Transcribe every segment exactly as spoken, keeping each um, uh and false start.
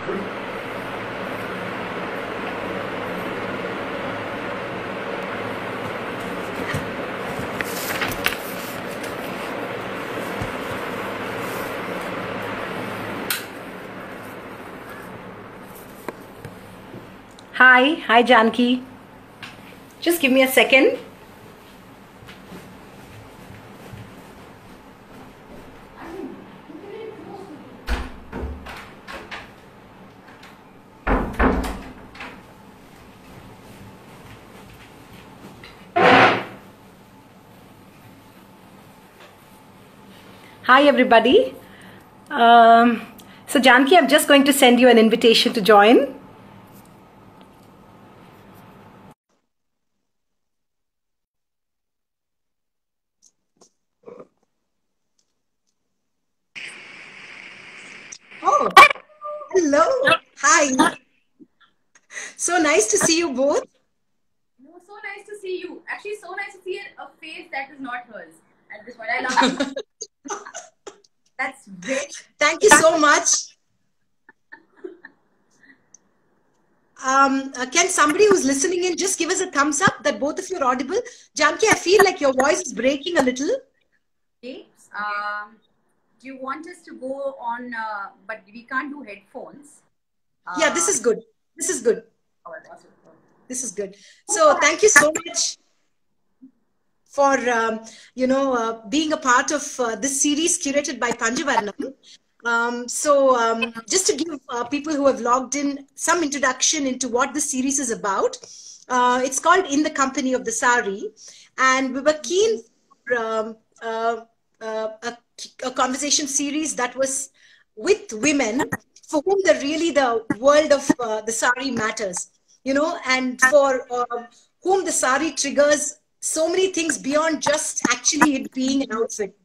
Hi, hi Janki. Just give me a second. Hi everybody. Um, so Janki, I'm just going to send you an invitation to join. Oh, hello. Hi. So nice to see you both. No, so nice to see you. Actually, so nice to see a face that is not hers at this point. I love you. That's great. Thank you so much. Um, uh, can somebody who's listening in just give us a thumbs up that both of you are audible? Janki, I feel like your voice is breaking a little. Okay. Um, do you want us to go on, uh, but we can't do headphones. Uh, yeah, this is good. This is good. Oh, awesome. This is good. So thank you so much for, um, you know, uh, being a part of uh, this series curated by Panjavarnam. Um, so um, just to give uh, people who have logged in some introduction into what this series is about, uh, it's called In the Company of the Sari. And we were keen for um, uh, uh, a, a conversation series that was with women for whom the really the world of uh, the sari matters, you know, and for uh, whom the sari triggers so many things beyond just actually it being an outfit.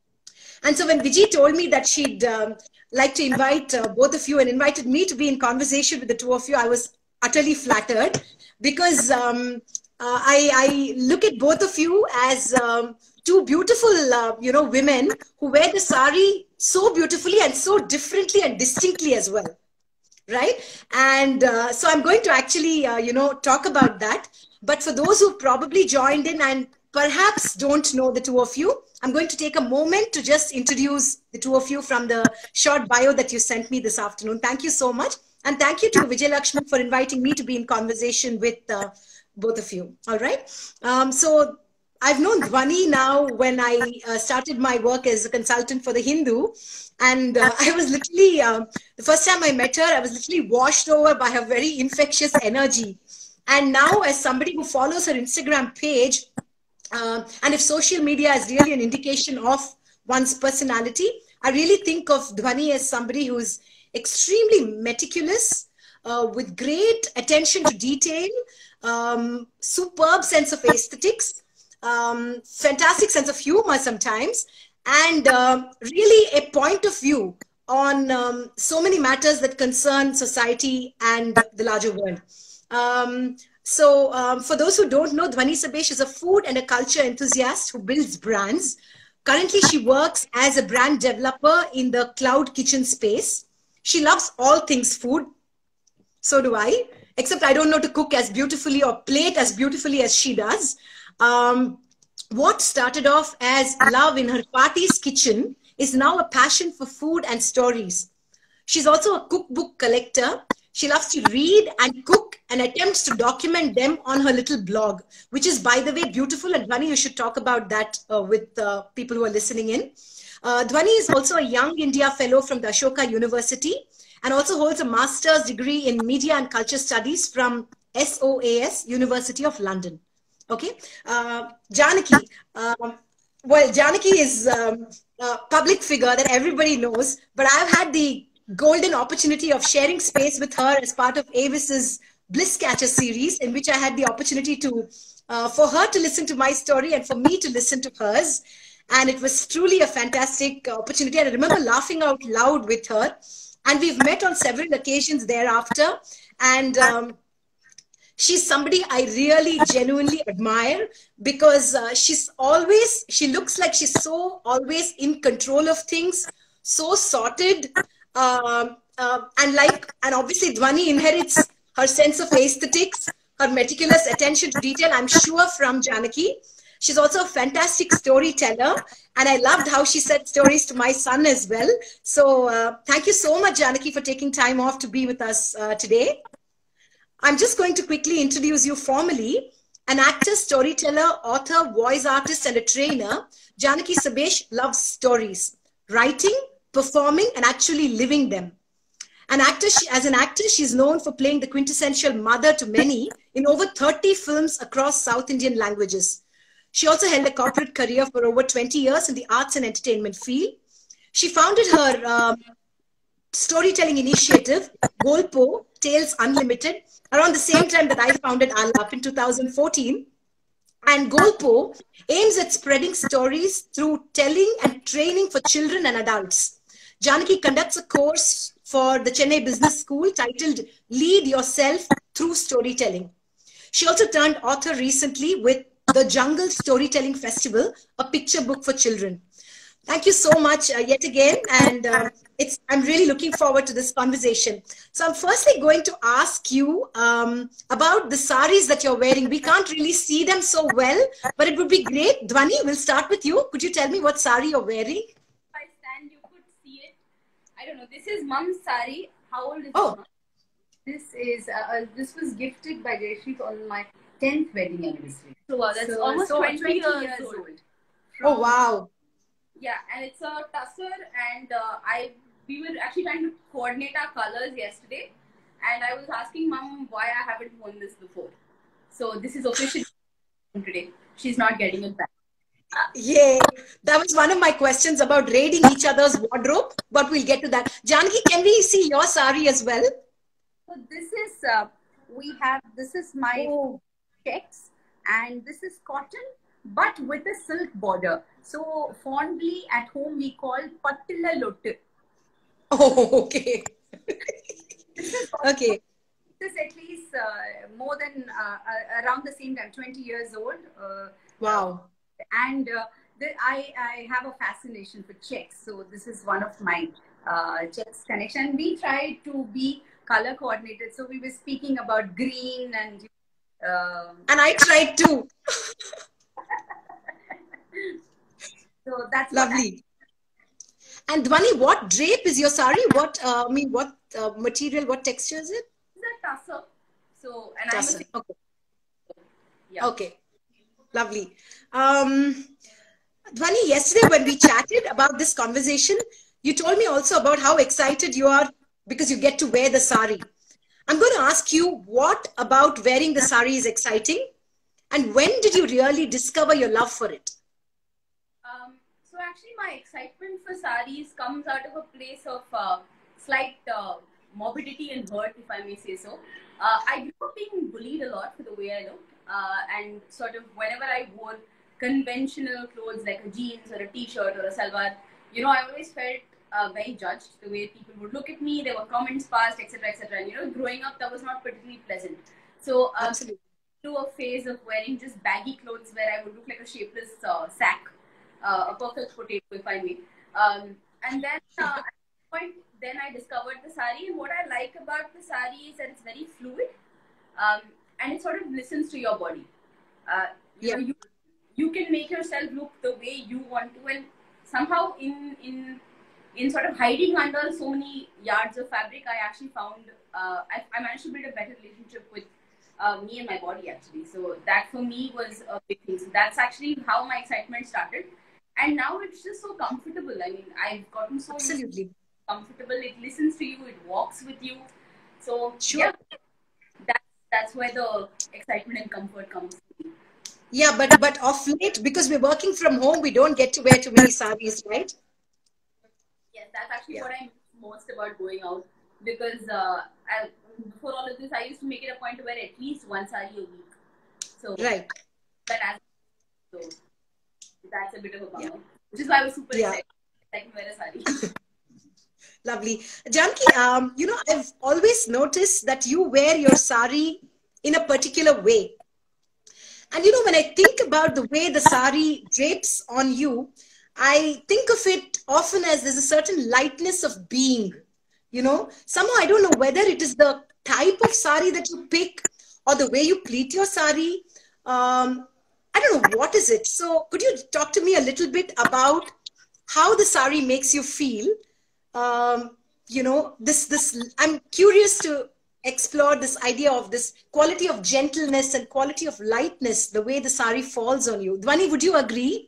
And so when Vijay told me that she'd um, like to invite uh, both of you and invited me to be in conversation with the two of you, I was utterly flattered because um, uh, I, I look at both of you as um, two beautiful, uh, you know, women who wear the sari so beautifully and so differently and distinctly as well. Right? And uh, so I'm going to actually, uh, you know, talk about that. But for those who probably joined in and perhaps don't know the two of you, I'm going to take a moment to just introduce the two of you from the short bio that you sent me this afternoon. Thank you so much. And thank you to Vijay Lakshmi for inviting me to be in conversation with uh, both of you. All right. Um, so I've known Dhwani now when I uh, started my work as a consultant for The Hindu. And uh, I was literally, uh, the first time I met her, I was literally washed over by her very infectious energy. And now as somebody who follows her Instagram page, uh, and if social media is really an indication of one's personality, I really think of Dhwani as somebody who's extremely meticulous, uh, with great attention to detail, um, superb sense of aesthetics, um, fantastic sense of humor sometimes, and uh, really a point of view on um, so many matters that concern society and the larger world. Um, so um, for those who don't know, Dhwani Sabesh is a food and a culture enthusiast who builds brands. Currently, she works as a brand developer in the cloud kitchen space. She loves all things food. So do I, except I don't know to cook as beautifully or plate as beautifully as she does. Um, what started off as love in her party's kitchen is now a passion for food and stories. She's also a cookbook collector. She loves to read and cook and attempts to document them on her little blog, which is, by the way, beautiful. And Dhwani, you should talk about that uh, with uh, people who are listening in. Uh, Dhwani is also a Young India Fellow from the Ashoka University and also holds a master's degree in Media and Culture Studies from S O A S, University of London. Okay, uh, Janaki. Um, well, Janaki is um, a public figure that everybody knows, but I've had the golden opportunity of sharing space with her as part of Avis's Bliss Catcher series, in which I had the opportunity to, uh, for her to listen to my story and for me to listen to hers. And it was truly a fantastic opportunity. And I remember laughing out loud with her. And we've met on several occasions thereafter. And um, she's somebody I really genuinely admire because uh, she's always, she looks like she's so always in control of things, so sorted, um, uh, and like, and obviously Dhwani inherits her sense of aesthetics, her meticulous attention to detail, I'm sure, from Janaki. She's also a fantastic storyteller, and I loved how she said stories to my son as well. So uh, thank you so much, Janaki, for taking time off to be with us uh, today. I'm just going to quickly introduce you formally. An actor, storyteller, author, voice artist, and a trainer, Janaki Sabesh loves stories, writing, performing, and actually living them. An actor, she, as an actor, she's known for playing the quintessential mother to many in over thirty films across South Indian languages. She also held a corporate career for over twenty years in the arts and entertainment field. She founded her um, storytelling initiative, Golpo, Tales Unlimited, around the same time that I founded Alap in two thousand fourteen. And Golpo aims at spreading stories through telling and training for children and adults. Janaki conducts a course for the Chennai Business School titled Lead Yourself Through Storytelling. She also turned author recently with the Jungle Storytelling Festival, a picture book for children. Thank you so much uh, yet again. And uh, it's, I'm really looking forward to this conversation. So I'm firstly going to ask you um, about the saris that you're wearing. We can't really see them so well, but it would be great. Dhwani, we'll start with you. Could you tell me what sari you're wearing? If I stand, you could see it. I don't know. This is Mom's sari. How old is oh. this? This is, uh, uh, this was gifted by Jayashree on my tenth wedding anniversary. So uh, that's so, almost so twenty, twenty years, years old. old. Oh, wow. Yeah, and it's a tussar, and uh, I we were actually trying to coordinate our colors yesterday, and I was asking Mom why I haven't worn this before. So this is officially today. She's not getting it back. Uh, yay! That was one of my questions about raiding each other's wardrobe, but we'll get to that. Janaki, can we see your sari as well? So this is uh, we have this is my oh. checks, and this is cotton, but with a silk border. So fondly at home we call Pattila Lotte. Oh, okay. This is okay. This is at least uh, more than uh, around the same time, twenty years old. Uh, wow. And uh, the, I, I have a fascination for checks. So this is one of my uh, checks connection. We try to be color coordinated. So we were speaking about green and... Um, and I tried too. So that's lovely. And Dhwani, what drape is your sari? What uh, I mean, what uh, material? What texture is it? It's a tussar. So, and tussar. I'm a okay. Yeah. Okay. Lovely. Um, Dhwani, yesterday when we chatted about this conversation, you told me also about how excited you are because you get to wear the sari. I'm going to ask you, what about wearing the sari is exciting? And when did you really discover your love for it? Um, so actually my excitement for saris comes out of a place of uh, slight uh, morbidity and hurt, if I may say so. Uh, I grew up being bullied a lot for the way I looked. Uh, and sort of whenever I wore conventional clothes like a jeans or a t-shirt or a salwar, you know, I always felt uh, very judged the way people would look at me. There were comments passed, et cetera, et cetera. And you know, growing up, that was not particularly pleasant. So, um, absolutely, to a phase of wearing just baggy clothes where I would look like a shapeless uh, sack, uh, a perfect potato, if I may. Um, and then uh, at that point, then I discovered the sari. And what I like about the sari is that it's very fluid. Um, and it sort of listens to your body. Uh, you, yeah. know, you you can make yourself look the way you want to, and somehow in in in sort of hiding under so many yards of fabric, I actually found uh, I, I managed to build a better relationship with uh, me and my body actually. So that for me was a big thing. So that's actually how my excitement started, and now it's just so comfortable. I mean, I've gotten so absolutely comfortable. It listens to you. It walks with you. So sure. Yeah, that, that's where the excitement and comfort comes. Yeah, but but of late, because we're working from home, we don't get to wear too many saris, right? Yes, that's actually yeah. what I miss most about going out. Because uh, I, before all of this, I used to make it a point to wear at least one sari a week. So right. But as so that's a bit of a bummer. Yeah. Which is why I was super yeah. excited. I can wear a sari. Lovely. Janaki, um, you know, I've always noticed that you wear your sari in a particular way. And, you know, when I think about the way the sari drapes on you, I think of it often as there's a certain lightness of being. you know, somehow I don't know whether it is the type of sari that you pick or the way you pleat your sari. Um, I don't know what is it. So could you talk to me a little bit about how the sari makes you feel? Um, you know, this, this, I'm curious to explore this idea of this quality of gentleness and quality of lightness, the way the sari falls on you. Dhwani, would you agree?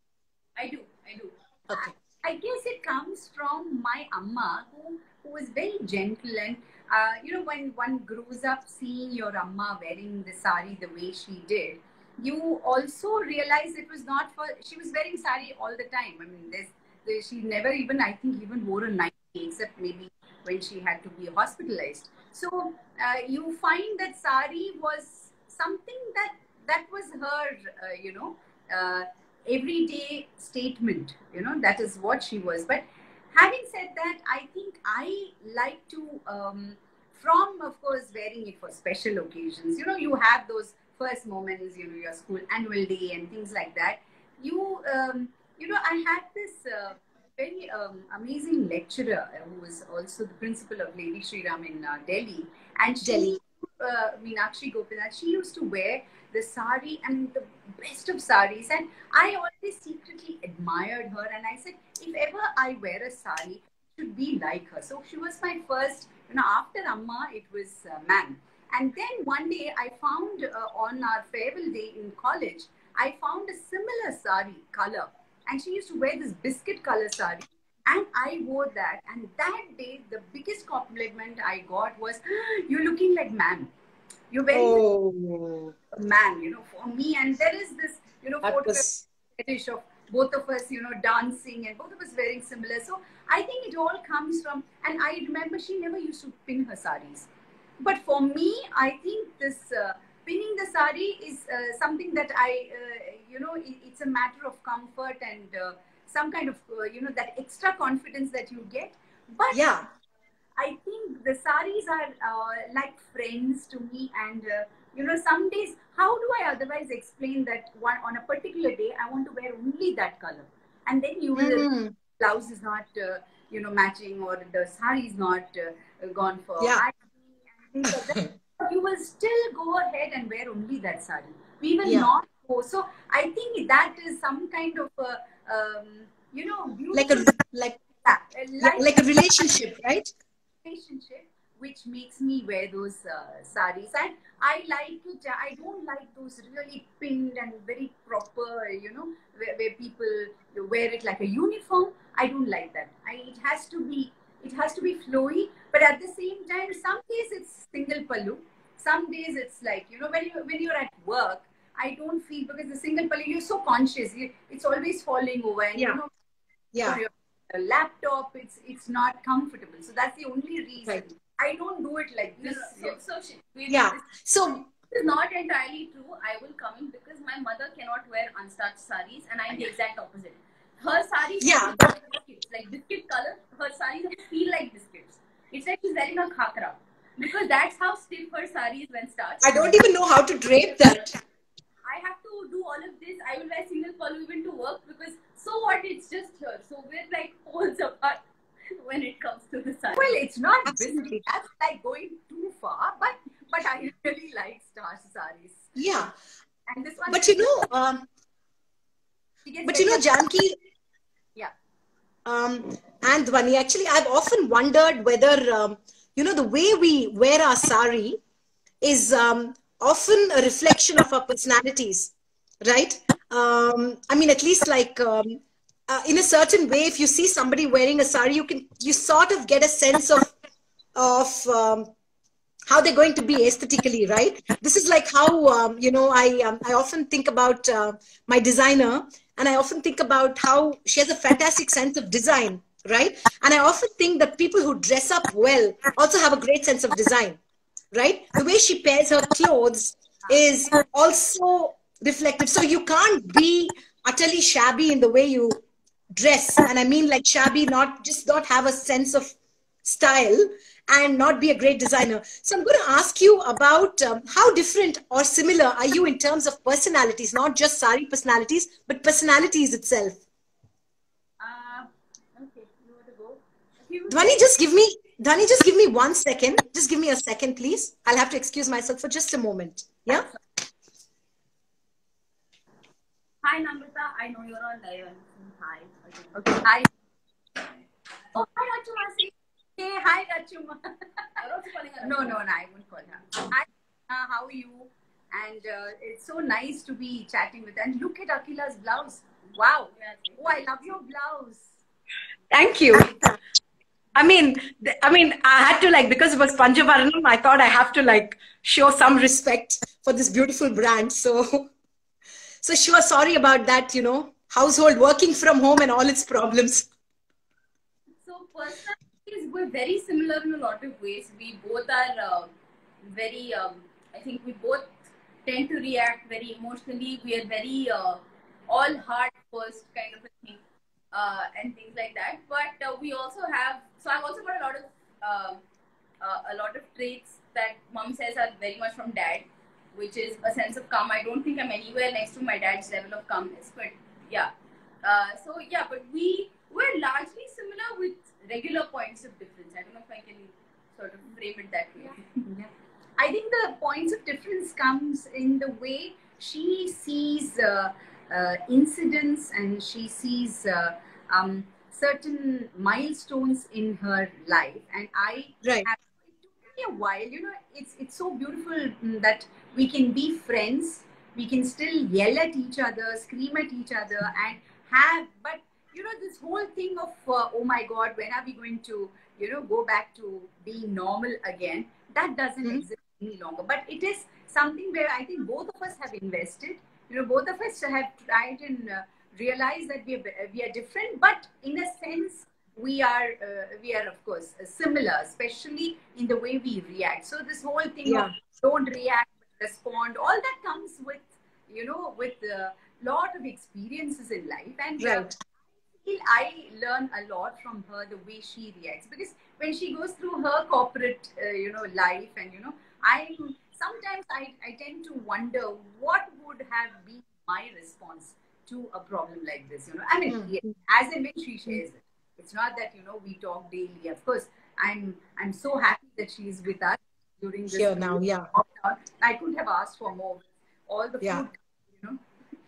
I do, I do. Okay. I guess it comes from my amma, who, who was very gentle. And, uh, you know, when one grows up seeing your amma wearing the sari the way she did, you also realize it was not for, she was wearing sari all the time. I mean, there's, there, she never even, I think, even wore a nightie, except maybe when she had to be hospitalized. So uh, you find that sari was something that, that was her, uh, you know, uh, everyday statement, you know, that is what she was. But having said that, I think I like to, um, from of course wearing it for special occasions, you know, you have those first moments, you know, your school annual day and things like that. You, um, you know, I had this uh, very um, amazing lecturer who was also the principal of Lady Shri Ram in uh, Delhi. And she, Delhi. Uh, Meenakshi Gopinath, she used to wear the sari and the best of saris, and I always secretly admired her, and I said, if ever I wear a sari, it should be like her. So she was my first, you know, after Amma, it was uh, ma'am. And then one day I found uh, on our farewell day in college, I found a similar sari color, and she used to wear this biscuit color sari, and I wore that, and that day the biggest compliment I got was, you're looking like ma'am. You're wearing oh. man, you know, for me. And there is this, you know, photo was... fetish of both of us, you know, dancing, and both of us wearing similar. So I think it all comes from, and I remember she never used to pin her saris. But for me, I think this uh, pinning the sari is uh, something that I, uh, you know, it, it's a matter of comfort and uh, some kind of, uh, you know, that extra confidence that you get. But yeah, I think the saris are uh, like friends to me. And, uh, you know, some days, how do I otherwise explain that one on a particular day, I want to wear only that color. And then you will, mm-hmm. the blouse is not, uh, you know, matching, or the sari is not uh, gone for. Yeah. And things like that. You will still go ahead and wear only that sari. We will yeah. not go. So I think that is some kind of, uh, um, you know, like a like like, like a relationship, right? Relationship, which makes me wear those uh, saris. And I like it. I don't like those really pinned and very proper, you know, where, where people wear it like a uniform. I don't like that. I, it has to be, it has to be flowy, but at the same time, some days it's single pallu. Some days it's like, you know, when you when you're at work, I don't feel, because the single pallu, you're so conscious. You, it's always falling over, and yeah. you know, yeah. for your laptop, it's it's not comfortable. So that's the only reason. Right. I don't do it like this. No, no. So, so she, yeah. This, so this is not entirely true. I will come in because my mother cannot wear unstarched saris, and I'm the exact opposite. Her saris yeah. like biscuits, like biscuit color. Her saris feel like biscuits. It's like she's wearing a khakra, because that's how stiff her sari is when starched. I don't even know how to drape that. I have to do all of this. I will wear single pallu even to work, because so what? It's just here. So we're like poles apart when it comes to the sari. Well, it's not biscuit. That's like going too far. But but I really like starched saris. Yeah. And this one. But you know, um, but you know, Janki. Yeah. Um, and Dhwani, actually, I've often wondered whether um, you know, the way we wear our sari is um, often a reflection of our personalities, right? Um, I mean, at least like um, uh, in a certain way, if you see somebody wearing a sari, you can you sort of get a sense of of um, how they're going to be aesthetically, right? This is like how um, you know, I um, I often think about uh, my designer, and I often think about how she has a fantastic sense of design, right? And I often think that people who dress up well also have a great sense of design, right? The way she pairs her clothes is also reflective. So you can't be utterly shabby in the way you dress. And I mean like shabby, not just not have a sense of style and not be a great designer. So I'm going to ask you about um, how different or similar are you in terms of personalities, not just sari personalities, but personalities itself. Uh, okay, you want to go? Dhwani, just give me, Dhani, just give me one second. Just give me a second, please. I'll have to excuse myself for just a moment. Yeah? Hi, Namrata. I know you're on live. Hi. Okay. Hi. Oh, hi, Rachuma. Hey, hi, Rachuma. You're also calling her. No, no, no, I won't call her. Hi, uh, how are you? And uh, it's so nice to be chatting with her. And look at Akila's blouse. Wow. Oh, I love your blouse. Thank you. I mean, I mean, I had to like, because it was Panjavaranam, I thought I have to like show some respect for this beautiful brand. So, so sure, sorry about that, you know, household working from home and all its problems. So personalities, we're very similar in a lot of ways. We both are uh, very, um, I think we both tend to react very emotionally. We are very uh, all heart first kind of a thing. Uh, and things like that, but uh, we also have. So I've also got a lot of uh, uh, a lot of traits that mom says are very much from dad, which is a sense of calm. I don't think I'm anywhere next to my dad's level of calmness, but yeah. Uh, so yeah, but we we're largely similar with regular points of difference. I don't know if I can sort of frame it that way. Yeah. Yeah. I think the points of difference comes in the way she sees uh, uh, incidents and she sees uh, um, certain milestones in her life. And I right. have, it took me a while, you know, it's, it's so beautiful that we can be friends, we can still yell at each other, scream at each other and have, but you know, this whole thing of, uh, oh my God, when are we going to, you know, go back to being normal again? That doesn't mm-hmm. exist any longer. But it is something where I think both of us have invested. You know, both of us have tried and uh, realized that we are, we are different, but in a sense, we are, uh, we are of course similar, especially in the way we react. So this whole thing yeah. of don't react, but respond, all that comes with, you know, with a lot of experiences in life. And right. uh, I learn a lot from her, the way she reacts, because when she goes through her corporate, uh, you know, life and, you know, I'm sometimes I, I tend to wonder what would have been my response to a problem like this, you know, I mean, mm-hmm. as and when she shares it, it's not that, you know, we talk daily. Of course, I'm, I'm so happy that she is with us during this. Here now, yeah. Lockdown. I couldn't have asked for more. All the yeah. food, you know,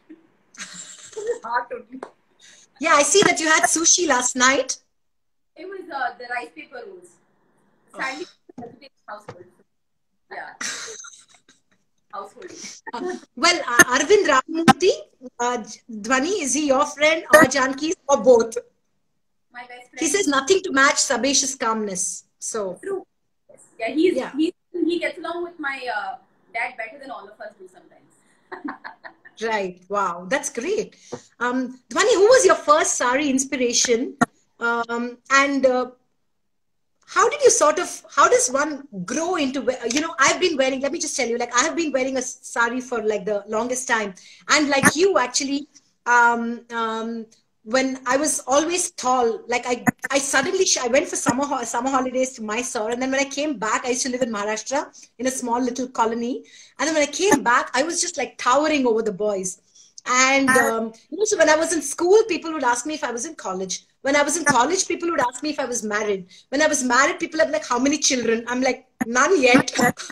heart only. Yeah, I see that you had sushi last night. It was uh, the rice paper rolls. Sadly, oh. household. Yeah. Household. Uh, well, uh, Arvind Ramamurthy, uh, Dhwani, is he your friend or Janki's or both? My best friend. He says nothing to match Sabesh's calmness. So. True. Yes. Yeah, he's, yeah. He's, he gets along with my uh, dad better than all of us do sometimes. Right. Wow. That's great. Um, Dhwani, who was your first sari inspiration? Um, and uh, how did you sort of, how does one grow into, you know, I've been wearing, let me just tell you, like I have been wearing a sari for like the longest time. And like you actually, um, um, when I was always tall, like I, I suddenly, I went for summer, summer holidays to Mysore. And then when I came back, I used to live in Maharashtra in a small little colony. And then when I came back, I was just like towering over the boys. And um, you know, so when I was in school, people would ask me if I was in college. When I was in college, people would ask me if I was married. When I was married, people are like, how many children? I'm like, none yet.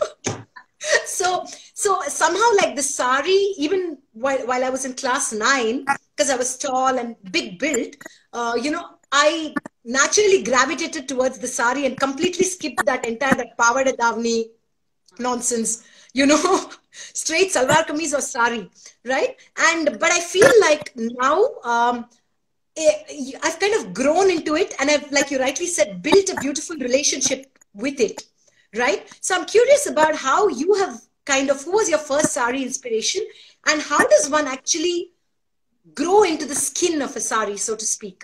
so, so somehow like the sari, even while, while I was in class nine, because I was tall and big built, uh, you know, I naturally gravitated towards the sari and completely skipped that entire that pavada davni nonsense, you know, straight salwar kameez or sari, right? And but I feel like now um, I've kind of grown into it, and I've, like you rightly said, built a beautiful relationship with it, right? So I'm curious about how you have kind of, who was your first sari inspiration, and how does one actually grow into the skin of a sari, so to speak?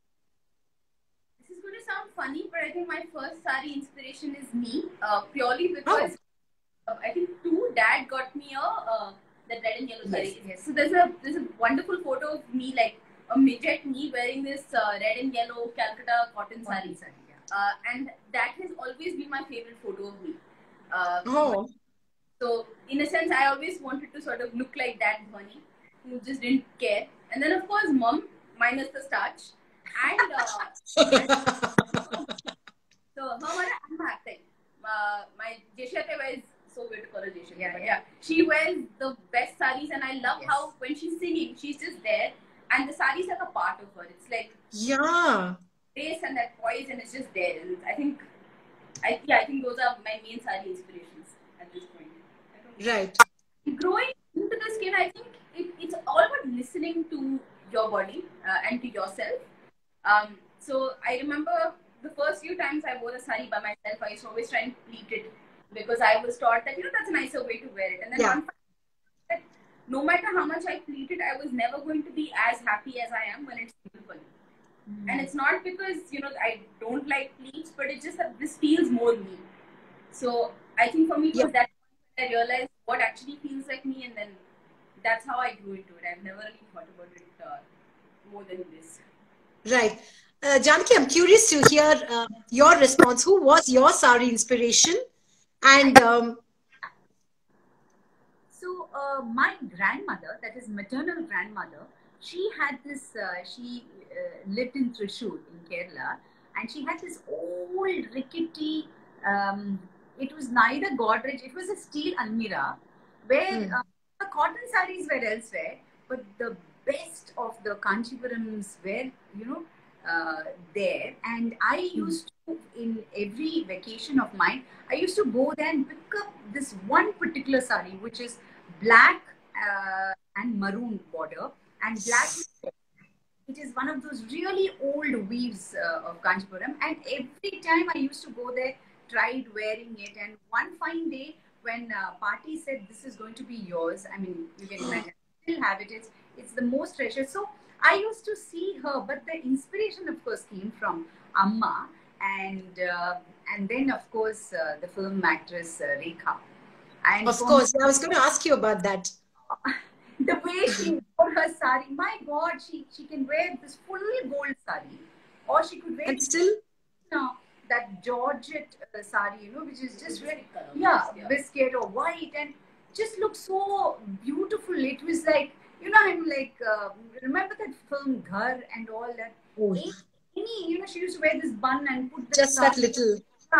This is going to sound funny, but I think my first sari inspiration is me, uh, purely because oh. uh, I think two, dad got me a uh, the red and yellow sari. Yes, yes. So there's a there's a wonderful photo of me, like a midget me wearing this uh, red and yellow Calcutta cotton sari, yeah. uh, and that has always been my favorite photo of me. Uh, oh. So in a sense, I always wanted to sort of look like that Dhwani, who just didn't care. And then of course, mom, minus the starch. And, uh, So her mother, I'm acting. Uh, my Jeshate wears, so weird to call her Jeshate, yeah, but yeah, she wears the best saris, and I love yes. how when she's singing, she's just there, and the sari is like a part of her. It's like yeah, face and that poise, and it's just there. And I think, I yeah, I think those are my main sari inspirations at this point. Right. Growing into the skin, I think it, it's all about listening to your body uh, and to yourself. Um, so I remember the first few times I wore a sari by myself, I used to always try and pleat it because I was taught that, you know, that's a nicer way to wear it. And then yeah. one that no matter how much I pleated, I was never going to be as happy as I am when it's simple. Mm. And it's not because, you know, I don't like pleats, but it's just that this feels more me. So I think for me, it yeah. was that I realized what actually feels like me, and then that's how I grew into it. I've never really thought about it uh, more than this. Right. Uh, Janaki, I'm curious to hear uh, your response. Who was your sari inspiration? And um, so uh, my grandmother, that is maternal grandmother, she had this, uh, she uh, lived in Thrissur in Kerala, and she had this old rickety, um, it was neither Godrej, it was a steel almirah, where mm. uh, the cotton saris were elsewhere, but the best of the Kanchipurams were, you know, uh, there. And I used to, in every vacation of mine, I used to go there and pick up this one particular sari, which is black uh, and maroon border and black. It is one of those really old weaves uh, of Kanchipuram. And every time I used to go there, tried wearing it. And one fine day, when uh, Party said, this is going to be yours, I mean, you can imagine, I still have it. It's, it's the most treasured. So I used to see her, but the inspiration, of course, came from Amma. And uh, and then, of course, uh, the film actress uh, Rekha. And of course, I was going to ask you about that. The way she wore her sari, my God, she, she can wear this full gold sari. Or she could wear and still, you know, that Georgette uh, sari, you know, which is just very, yeah, yeah, biscuit or white, and just looks so beautiful. It was like, you know, I'm like, uh, remember that film Ghar and all that? Oh. Any, you know, she used to wear this bun and put the just that little.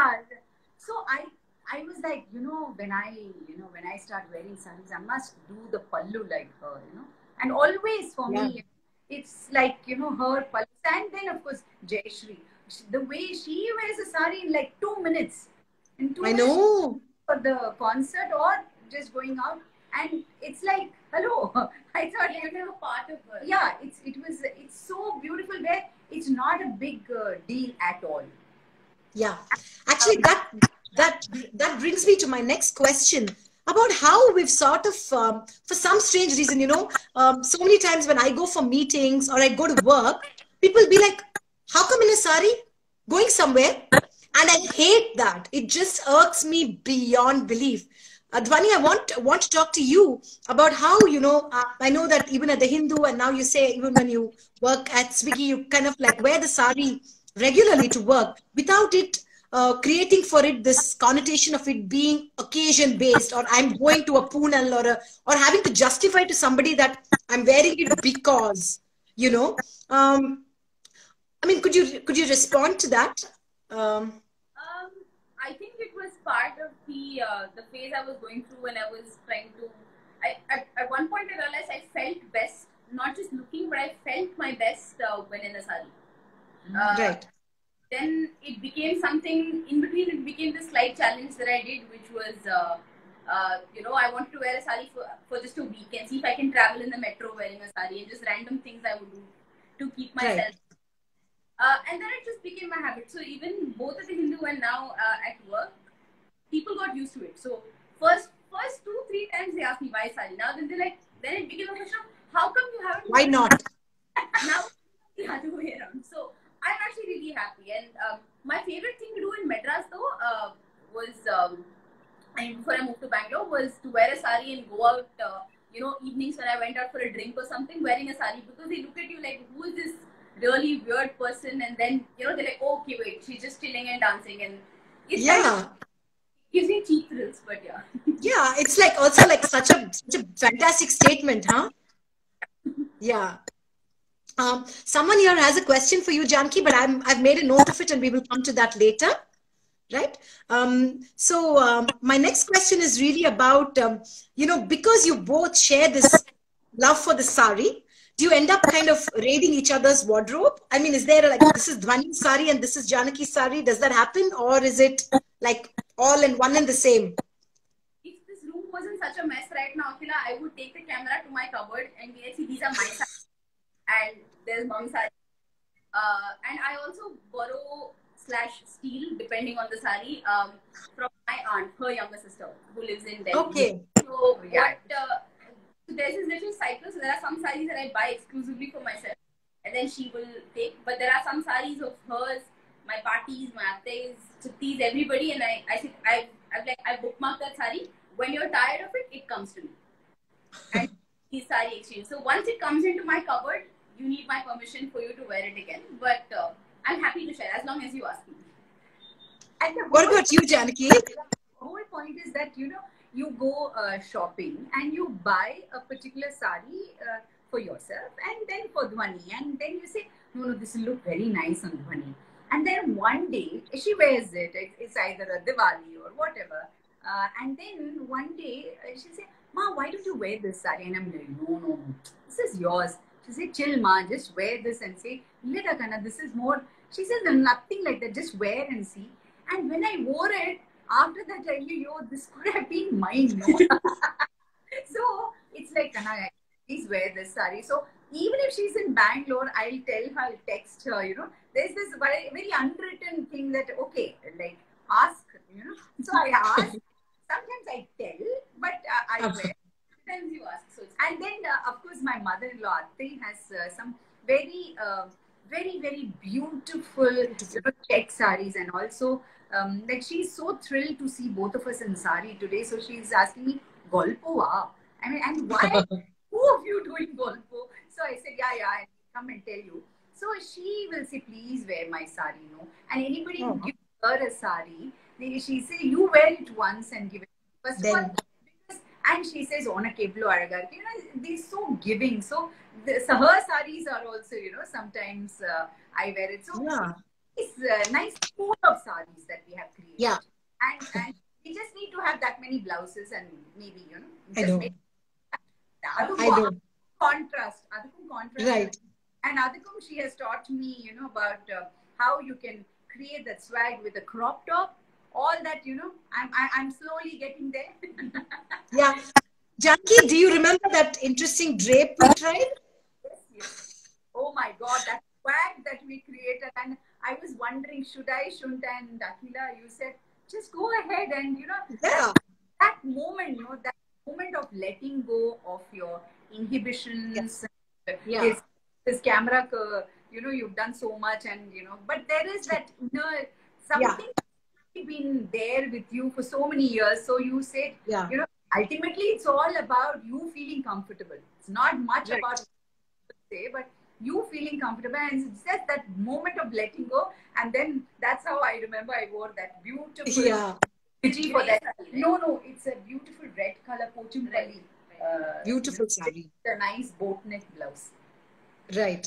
So I, I was like, you know, when I, you know, when I start wearing saris, I must do the pallu like her, you know. And always for yeah. me, it's like, you know, her pallu. And then, of course, Jayashree. The way she wears a sari in like two minutes. In two I minutes know. For the concert or just going out. And it's like, hello. I thought you were a part of her. Yeah, it's, it was, it's so beautiful where it's not a big uh, deal at all. Yeah. Actually, that, that, that brings me to my next question about how we've sort of, um, for some strange reason, you know, um, so many times when I go for meetings or I go to work, people be like, how come in a sari? Going somewhere? And I hate that. It just irks me beyond belief. Uh, Dhwani, I want, want to talk to you about how, you know, uh, I know that even at the Hindu, and now you say even when you work at Swiggy, you kind of like wear the sari regularly to work without it uh, creating for it this connotation of it being occasion based, or I'm going to a Poonal, or, a, or having to justify to somebody that I'm wearing it because, you know. Um, I mean, could you, could you respond to that? Um, um, I think it was part of the uh, the phase I was going through when I was trying to. I at, at one point I realized I felt best, not just looking, but I felt my best uh, when in a sari. Uh, right. Then it became something in between. It became this slight challenge that I did, which was, uh, uh, you know, I wanted to wear a sari for for just a week and see if I can travel in the metro wearing a sari, and just random things I would do to keep myself. Right. Uh, and then it just became my habit. So even both at the Hindu and now uh, at work, people got used to it. So first, first two, three times they asked me why sari. Now then they like, then it became a question of how come you haven't? Why not? Now the other way around. So I'm actually really happy. And um, my favorite thing to do in Madras though uh, was, um, I mean, before I moved to Bangalore, was to wear a sari and go out. Uh, you know, evenings when I went out for a drink or something, wearing a sari, because they look at you like, who is this really weird person? And then, you know, they're like, oh, okay, wait, she's just chilling and dancing, and it's yeah, kind of gives me cheap thrills, but yeah. Yeah, it's like also like such a such a fantastic statement, huh? Yeah. Um, someone here has a question for you, Janki, but I'm I've made a note of it, and we will come to that later. right? Um, so um, my next question is really about, um, you know, because you both share this love for the sari, do you end up kind of raiding each other's wardrobe? I mean, is there like, this is Dhwani's sari and this is Janaki's sari? Does that happen? Or is it like all in one and the same? If this room wasn't such a mess right now, Akhila, I would take the camera to my cupboard and be like, see, these are my sarees and there's mom's saree. Uh, and I also borrow slash steal, depending on the sari, um, from my aunt, her younger sister, who lives in Delhi. Okay. So yeah. What, uh, so there's this little cycle. So there are some saris that I buy exclusively for myself, and then she will take. But there are some saris of hers, my parties, my attes, chittis, everybody, and I, I, I, I've like I bookmarked that sari. When you're tired of it, it comes to me. And these sari exchange. So once it comes into my cupboard, you need my permission for you to wear it again. But uh, I'm happy to share as long as you ask me. And the what about you, Janaki? The whole point is that, you know, you go uh, shopping and you buy a particular sari uh, for yourself and then for Dhwani. And then you say, no, no, this will look very nice on Dhwani. And then one day she wears it. It's either a Diwali or whatever. Uh, and then one day she said, Ma, why don't you wear this sari? And I'm like, no, no, this is yours. She said, chill, Ma, just wear this and say, Lita Kana, this is more. She says, nothing like that, just wear and see. And when I wore it, after that, I knew, yo, this could have been mine. No? So it's like, Kana, please wear this sari. So even if she's in Bangalore, I'll tell her, I'll text her, you know, there's this very, very unwritten thing that, okay, like, ask, you know. So I ask, sometimes I tell, but uh, I wear. Sometimes you ask. So and then, uh, of course, my mother-in-law, Atti, has uh, some very, uh, very, very beautiful, beautiful check saris. And also, um, like, she's so thrilled to see both of us in sari today. So she's asking me, Golpo, wow. I mean, and why are two of you doing Golpo? So I said, yeah, yeah, I'll come and tell you. So she will say, please wear my sari, you know. And anybody who gives her a sari, they, she say, you wear it once and give it. First then. of all, because, and she says, Ona Keblo Aragar, you know, they're so giving. So, the, so her saris are also, you know, sometimes uh, I wear it. So yeah. It's a nice pool of saris that we have created. Yeah. And, and we just need to have that many blouses and maybe, you know, I just know. make I know. Contrast. Adhukum contrast. Right. And Adhukum, she has taught me, you know, about uh, how you can create that swag with a crop top. All that, you know, I'm, I, I'm slowly getting there. Yeah. Janaki, do you remember that interesting drape we tried? Yes, yes. Oh my God, that swag that we created. And I was wondering, should I, shouldn't I? And Akhila, you said, just go ahead and, you know, yeah. that, that moment, you know, that moment of letting go of your inhibitions. Yeah. yeah. This, this camera, you know, you've done so much and, you know, but there is that, you know, something yeah. been there with you for so many years. So you said, yeah. you know, ultimately it's all about you feeling comfortable. It's not much right. about what you say, but you feeling comfortable, and it's just that moment of letting go. And then that's how I remember I wore that beautiful yeah. for that. No, no, it's a beautiful red color Pochumpalli. Uh, beautiful sari. A nice boat neck blouse. Right.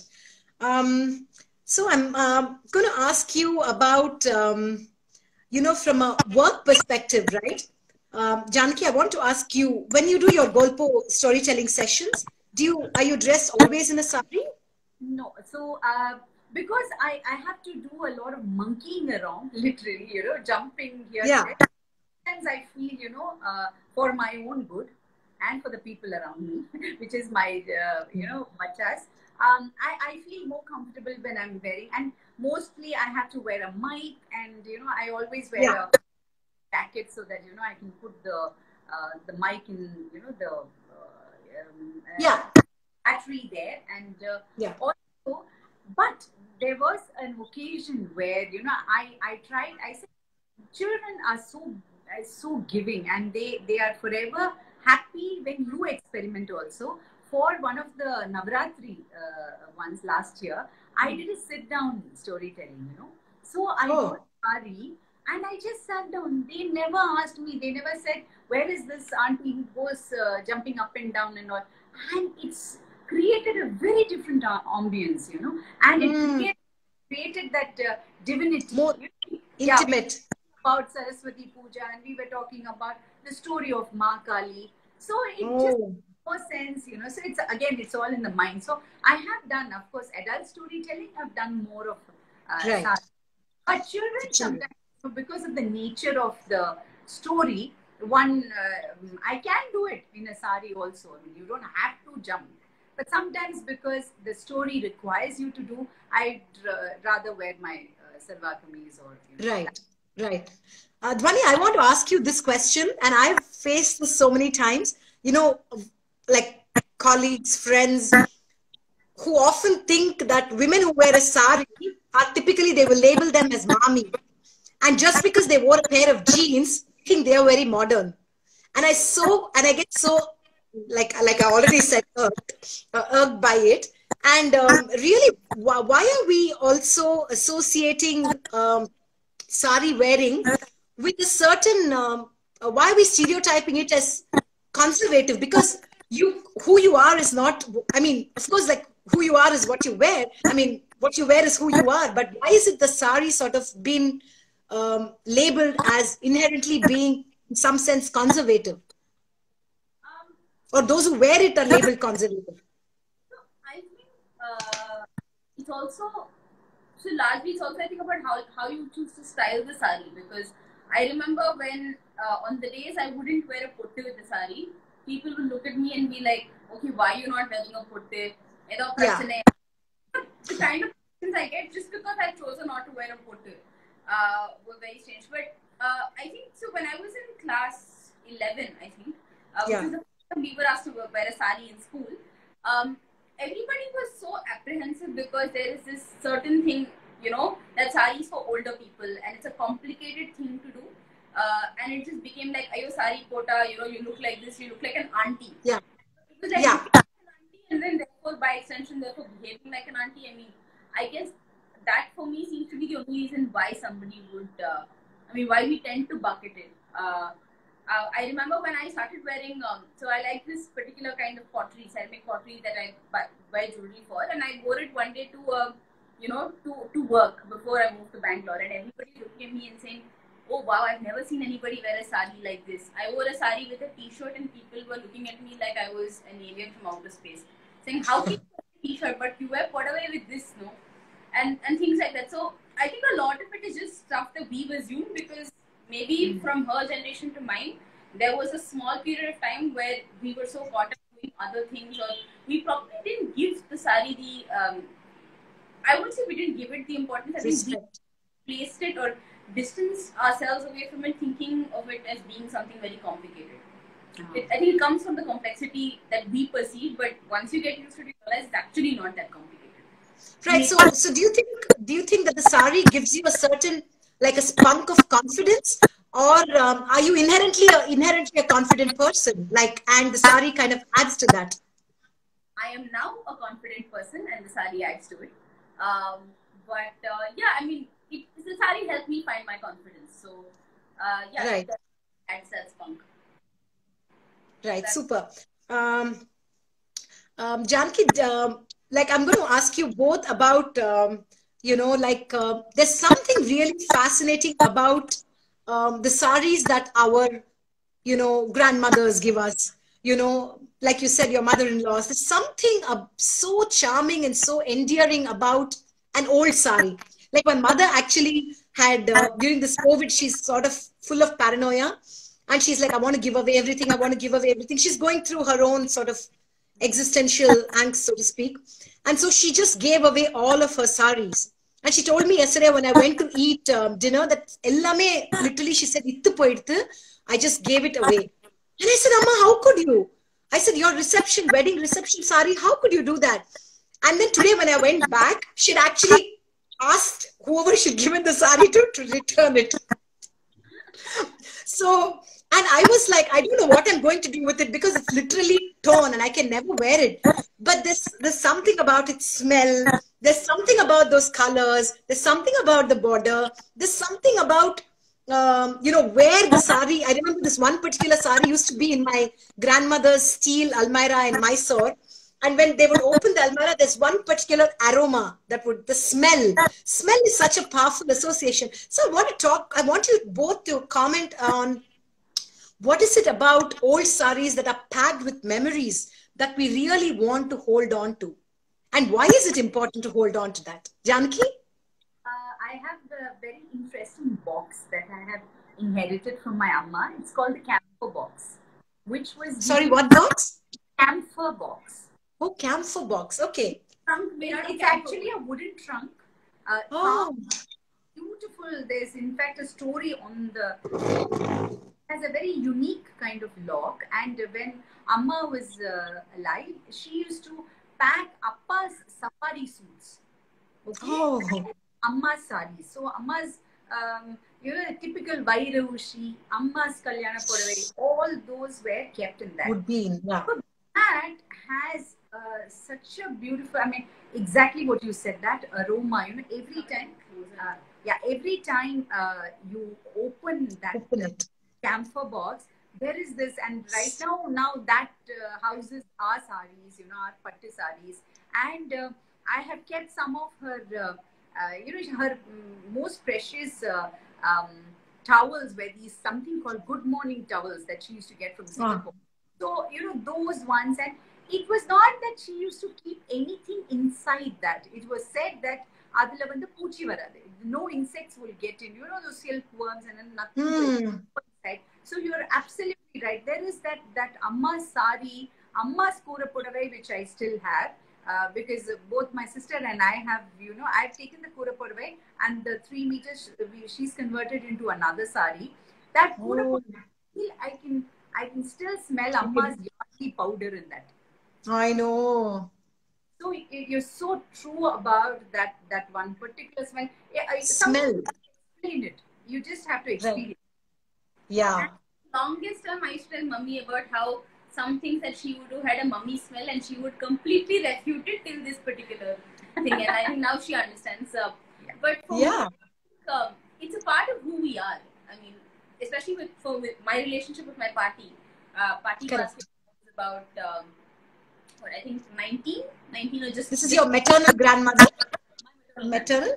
Um, so I'm uh, going to ask you about, um, you know, from a work perspective, right? Um, Janaki, I want to ask you, when you do your Golpo storytelling sessions, do you are you dressed always in a sari? No. So, uh, because I, I have to do a lot of monkeying around, literally, you know, jumping here. Yeah. There. Sometimes I feel, you know, uh, for my own good and for the people around me, which is my, uh, you know, bachas, um, I, I feel more comfortable when I'm wearing, and mostly I have to wear a mic, and, you know, I always wear yeah. a jacket so that, you know, I can put the, uh, the mic in, you know, the, uh, um, uh, yeah. battery there, and uh, yeah. also, but there was an occasion where, you know, I, I tried, I said, children are so, uh, so giving, and they, they are forever happy when you experiment also. For one of the Navratri uh, ones last year, I did a sit down storytelling, you know. So I oh. got sari and I just sat down. They never asked me, they never said, where is this auntie who goes uh, jumping up and down and all. And it's created a very different uh, ambience, you know, and it mm. created, created that uh, divinity. More yeah. intimate. about Saraswati Puja, and we were talking about the story of Ma Kali. So it Oh. just makes sense, you know. So it's again, it's all in the mind. So I have done, of course, adult storytelling. I've done more of uh, Right. sari. But children Children. sometimes, because of the nature of the story, one uh, I can do it in a sari also. I mean, you don't have to jump. But sometimes because the story requires you to do, I'd uh, rather wear my uh, salwar kameez or you know, Right, right. Uh, Dhwani, I want to ask you this question, and I've faced this so many times. You know, like colleagues, friends, who often think that women who wear a sari are typically, they will label them as mommy. And just because they wore a pair of jeans, I think they are very modern. And I so, and I get so, like, like I already said, irked, uh, irked by it. And um, really, why, why are we also associating um, sari wearing with a certain, um, uh, why are we stereotyping it as conservative? Because you, who you are is not, I mean, of course, like who you are is what you wear. I mean, what you wear is who you are. But why is it the sari sort of been um, labeled as inherently being, in some sense, conservative? Um, Or those who wear it are labeled conservative? so I think uh, it's also, so largely it's also I think about how, how you choose to style the sari, because I remember when uh, on the days I wouldn't wear a putte with the sari, people would look at me and be like, okay, why are you not wearing a putte? Yeah. The kind of questions I get just because I've chosen not to wear a putte uh, were very strange. But uh, I think, so when I was in class eleven, I think, uh, which Yeah. was the first time we were asked to wear a sari in school, um, everybody was so apprehensive because there is this certain thing, you know, that sari is for older people and it's a complicated thing to do. Uh, and it just became like, ayo sari pota, you know, you look like this, you look like an auntie. Yeah. It was like Yeah. looking like an auntie, and then therefore by extension, therefore behaving like an auntie. I mean, I guess that for me seems to be the only reason why somebody would, uh, I mean, why we tend to bucket it. Uh, uh, I remember when I started wearing, um, so I like this particular kind of pottery, ceramic pottery that I buy, buy jewelry for, and I wore it one day to, uh, you know, to, to work before I moved to Bangalore, and everybody looking at me and saying, oh wow, I've never seen anybody wear a sari like this. I wore a sari with a t-shirt and people were looking at me like I was an alien from outer space, saying, how can you wear a t-shirt but you wear pot away with this, no? And, and things like that. So I think a lot of it is just stuff that we've assumed, because maybe mm. from her generation to mine, there was a small period of time where we were so caught up doing other things, or we probably didn't give the sari the, um, I would say we didn't give it the importance. I think Respect. we placed it or distanced ourselves away from it, thinking of it as being something very complicated. Uh-huh. It, I think it comes from the complexity that we perceive, but once you get used to it, you realize it's actually not that complicated. Right. So, so do you think, do you think that the sari gives you a certain, like a spunk of confidence, or um, are you inherently a, inherently a confident person? Like, and the sari kind of adds to that. I am now a confident person, and the sari adds to it. Um, but uh, yeah, I mean, it, the sari helped me find my confidence. So uh, yeah, right. that adds that spunk. Right. That's Super. Um, um, Janki, um, like I'm going to ask you both about, um, you know, like uh, there's something really fascinating about um, the saris that our, you know, grandmothers give us. You know, like you said, your mother-in-laws. There's something uh, so charming and so endearing about an old sari. Like my mother actually had, uh, during this COVID, she's sort of full of paranoia. And she's like, I want to give away everything. I want to give away everything. She's going through her own sort of existential angst, so to speak. And so she just gave away all of her saris. And she told me yesterday when I went to eat um, dinner that ellame, literally she said, ittu poiduthu, I just gave it away. And I said, Amma, how could you? I said, your reception, wedding reception sari, how could you do that? And then today when I went back, she'd actually asked whoever she'd given the sari to, to return it. So, and I was like, I don't know what I'm going to do with it because it's literally torn and I can never wear it. But there's, there's something about its smell. There's something about those colors. There's something about the border. There's something about, um, you know, where the sari, I remember this one particular sari used to be in my grandmother's steel almirah in Mysore. And when they would open the almirah, there's one particular aroma that would, the smell. Smell is such a powerful association. So I want to talk, I want you both to comment on what is it about old saris that are packed with memories that we really want to hold on to? And why is it important to hold on to that? Janaki? Uh, I have a very interesting box that I have inherited from my amma. It's called the camphor box, which was... Sorry, what box? Camphor box. Oh, camphor box. Okay. Trunk, it's actually a wooden trunk. Uh, oh. Beautiful. There's in fact a story on the... has a very unique kind of lock, and when Amma was uh, alive, she used to pack Appa's safari suits. Okay? Oh. Amma's saris. So Amma's, um, you know, typical Vairavushi, Amma's Kalyana Puravai, all those were kept in that. Would be in, yeah. So that has uh, such a beautiful, I mean, exactly what you said, that aroma, you know, every time, uh, yeah, every time uh, you open that open it. camphor box, there is this, and right now, now that uh, houses our saris, you know, our pattu saris, and uh, I have kept some of her, uh, uh, you know, her um, most precious uh, um, towels were these something called Good Morning towels that she used to get from Singapore. Ah. So, you know, those ones, and it was not that she used to keep anything inside that. It was said that adula vandu poochi varadu. No insects will get in, you know, those silkworms and nothing mm. will inside. So you're absolutely right. There is that that Amma's sari, Amma's Kura Pudavai, which I still have, uh, because both my sister and I have, you know, I've taken the Kura Pudavai and the three meters, she's converted into another sari. That Kura oh. Pudavai, I can, I can still smell Amma's yaki powder in that. I know. So you're so true about that that one particular smell. Smell. Explain it. You just have to experience. Right. Yeah. Longest time I used to tell mummy about how some things that she would do had a mummy smell, and she would completely refute it till this particular thing. And I think now she understands. Uh, but for yeah. me, um, it's a part of who we are. I mean, especially with for with my relationship with my party. Uh, party was about um, what I think nineteen, nineteen or just. This is your maternal grandmother. maternal. maternal?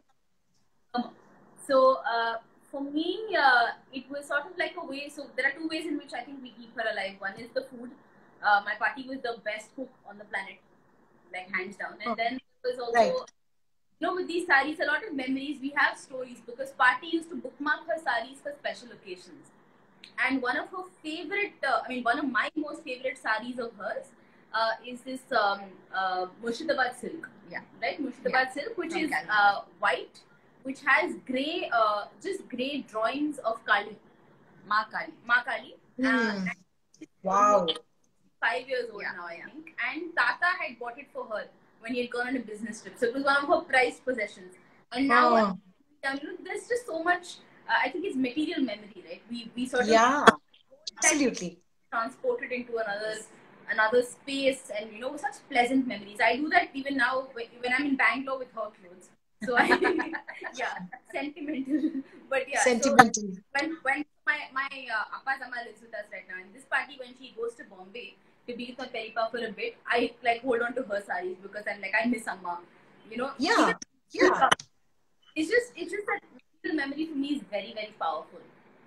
Um, so. Uh, For me, uh, it was sort of like a way. So there are two ways in which I think we keep her alive. One is the food. Uh, my party was the best cook on the planet, like hands down. And oh. then there was also, right. you know, with these saris, a lot of memories. We have stories because party used to bookmark her saris for special occasions. And one of her favorite, uh, I mean, one of my most favorite saris of hers uh, is this um, uh, Murshidabad silk. Yeah, right, Murshidabad yeah. silk, which From is uh, white. Which has grey, uh, just grey drawings of Kali, Ma Kali, Ma Kali. Mm. Uh, wow. Five years old yeah, now, I yeah. think. And Tata had bought it for her when he had gone on a business trip. So it was one of her prized possessions. And now, oh. you know, there's just so much. Uh, I think it's material memory, right? We we sort of yeah, absolutely transported into another another space, and you know, such pleasant memories. I do that even now when I'm in Bangalore with her clothes. So I, yeah, sentimental, but yeah. Sentimental. So when when my my uh, Appa's Amma lives with us right now, and this party when she goes to Bombay to be with my Peripa for a bit, I like hold on to her saris because I'm like I miss Amma, you know. Yeah, even, yeah. It's just it's just that little memory for me is very very powerful.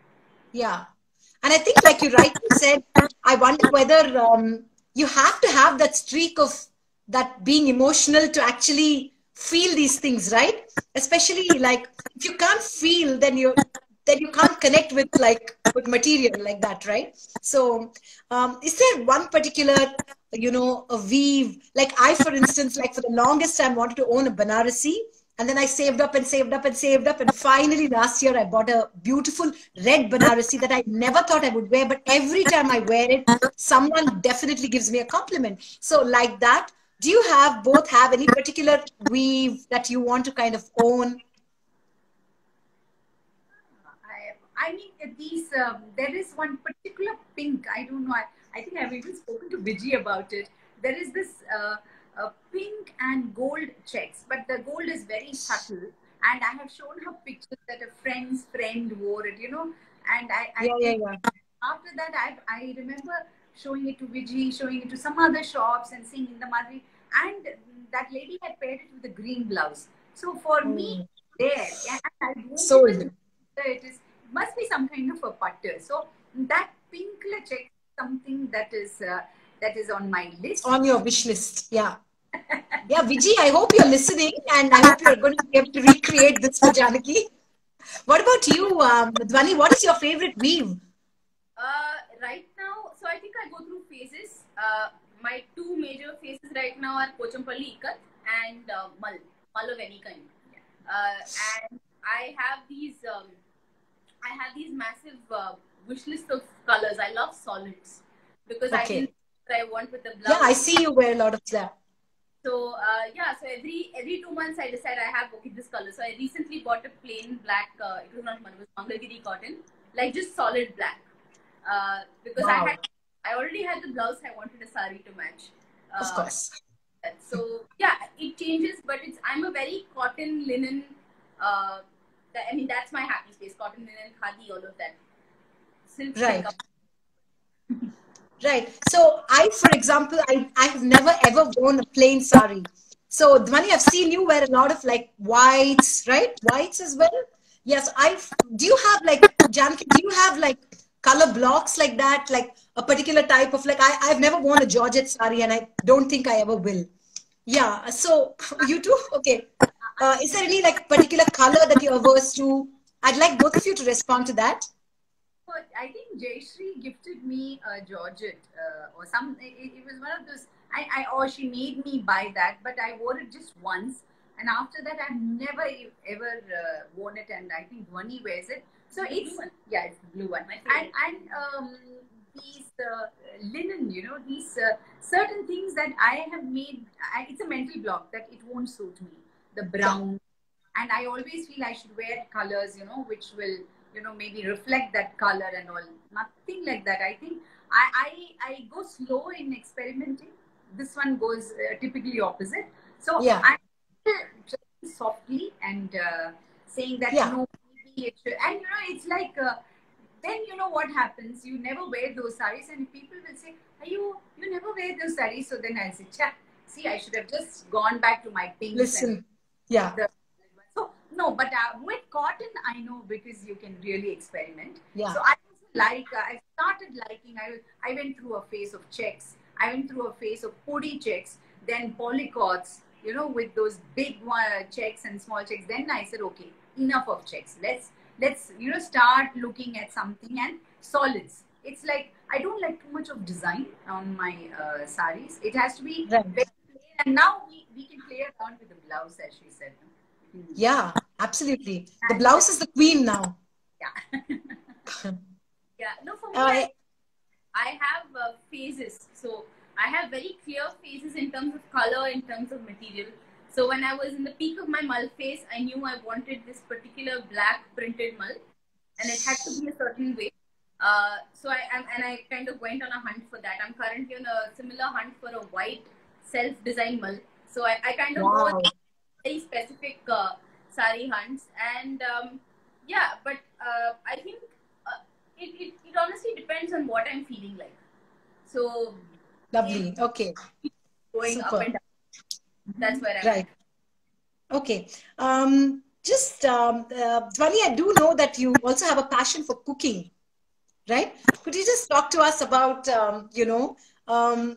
Yeah, and I think like you rightly said, I wonder whether um, you have to have that streak of that being emotional to actually feel these things, right? Especially like if you can't feel, then you then you can't connect with like with material like that, right? So um, is there one particular, you know, a weave, like I for instance, like for the longest time wanted to own a Banarasi, and then I saved up and saved up and saved up, and finally last year I bought a beautiful red Banarasi that I never thought I would wear, but every time I wear it, someone definitely gives me a compliment. So like that, do you have both have any particular weave that you want to kind of own? I, I mean, these, um, there is one particular pink, I don't know, I, I think I've even spoken to Vijay about it. There is this uh, uh, pink and gold checks, but the gold is very subtle. And I have shown her pictures that a friend's friend wore it, you know. And I, I yeah, yeah, yeah. after that, I, I remember showing it to Vijay, showing it to some other shops and seeing in the Madri. And that lady had paired it with a green blouse. So for Oh. me, there, yeah, I don't Sold. even know it is, must be some kind of a putter. So that pink check is something that is, uh, that is on my list. On your wish list. Yeah. Yeah, Vijay, I hope you're listening and I hope you're going to be able to recreate this for Janaki. What about you, um, Dhwani? What is your favorite weave? Uh, right now, so I think I go through phases. Uh, my two major phases right now are Pochampalli Ikat and uh, Mal, Mal of any kind. Uh, and I have these, um, I have these massive uh, wish list of colors. I love solids because Okay. I didn't know what I want with the blouse. Yeah, I see you wear a lot of that. So uh, yeah, so every every two months I decide I have okay this color. So I recently bought a plain black. Uh, it was not Mal, it was Mangalgiri cotton, like just solid black. Uh, because Wow. I had, I already had the blouse. I wanted a sari to match. Uh, Of course. So yeah, it changes, but it's I'm a very cotton, linen. Uh, that, I mean that's my happy space. Cotton, linen, khadi, all of that. Silk. Right. Makeup. Right. So I, for example, I, I have never ever worn a plain sari. So Dhwani, I've seen you wear a lot of like whites, right? Whites as well. Yes. I do you have like Janaki, do you have like color blocks like that? Like a particular type of like I, I've never worn a Georgette sari and I don't think I ever will. Yeah. So you too? Okay. Uh, is there any like particular color that you're averse to? I'd like both of you to respond to that. I think Jayashree gifted me a Georgette uh, or some. It, it was one of those. I, I or she made me buy that, but I wore it just once, and after that I've never ever uh, worn it. And I think Dhwani wears it. So The it's blue one. yeah, it's the blue one. My And favorite. and um, these uh, linen, you know, these uh, certain things that I have made. I, it's a mental block that it won't suit me. The brown, and I always feel I should wear colors, you know, which will, you know, maybe reflect that color and all. Nothing like that. I think I I, I go slow in experimenting. This one goes uh, typically opposite. So Yeah. I'm just softly and uh, saying that, Yeah. you know, maybe it should. And, you know, it's like, uh, then you know what happens. You never wear those saris and people will say, are you, you never wear those saris. So then I'll say, Cha, see, I should have just gone back to my pinks. Listen. And Yeah. the, so, no, but uh, with cotton, I know because you can really experiment. Yeah. So I also like, uh, I started liking, I, I went through a phase of checks. I went through a phase of podi checks, then polycots, you know, with those big uh, checks and small checks. Then I said, okay, enough of checks. Let's, let's, you know, start looking at something and solids. It's like, I don't like too much of design on my uh, saris. It has to be Right. very plain. And now we, we can play around with the blouse, as she said. Yeah, absolutely. The blouse is the queen now. Yeah. Yeah. No, for me, Uh, I, I have uh, phases. So I have very clear phases in terms of color, in terms of material. So when I was in the peak of my mull phase, I knew I wanted this particular black printed mull, and it had to be a certain way. Uh, so I am, and I kind of went on a hunt for that. I'm currently on a similar hunt for a white self-designed mull. So I, I kind of go Wow. on very specific uh, sari hunts, and um, yeah, but uh, I think uh, it, it it honestly depends on what I'm feeling like. So Lovely. Okay. going up Super. and down. That's where I'm Right. Okay. Um, just, um, uh, Dhwani, I do know that you also have a passion for cooking, right? Could you just talk to us about, um, you know, um,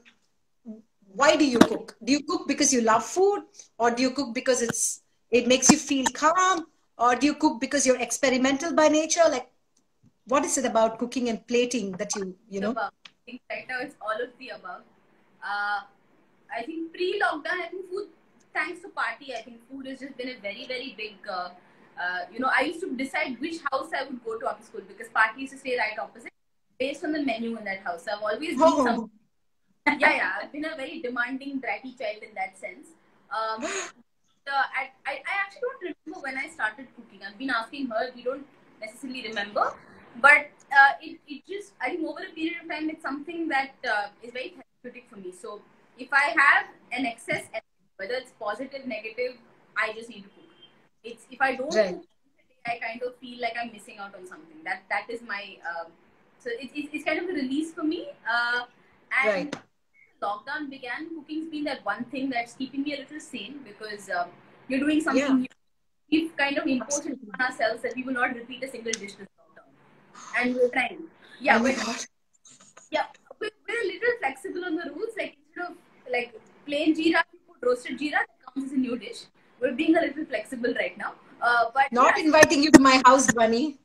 why do you cook? Do you cook because you love food, or do you cook because it's it makes you feel calm, or do you cook because you're experimental by nature? Like, what is it about cooking and plating that you, you know? above. I think right now it's all of the above. Uh, I think pre-lockdown, I think food, thanks to party, I think food has just been a very, very big, uh, uh, you know, I used to decide which house I would go to after school because party used to stay right opposite based on the menu in that house. I've always been Oh, some, yeah, yeah, I've been a very demanding, bratty child in that sense. Um, the, I, I, I actually don't remember when I started cooking. I've been asking her, we don't necessarily remember. But uh, it, it just, I think over a period of time, it's something that uh, is very therapeutic for me. So if I have an excess, whether it's positive, negative, I just need to cook. It's if I don't Right. cook, I kind of feel like I'm missing out on something. That that is my um, so it, it, it's kind of a release for me. Uh, And Right. lockdown began, cooking's been that one thing that's keeping me a little sane because um, you're doing something Yeah. new. We've kind of imposed it Absolutely. on ourselves that we will not repeat a single dish this lockdown. And we're trying. Oh Yeah, my but God. yeah, we're, we're a little flexible on the rules. Like instead of like plain jeera, you put roasted jeera, that counts as a new dish. We're being a little flexible right now. Uh, but Not yeah, inviting you to my house, Bunny.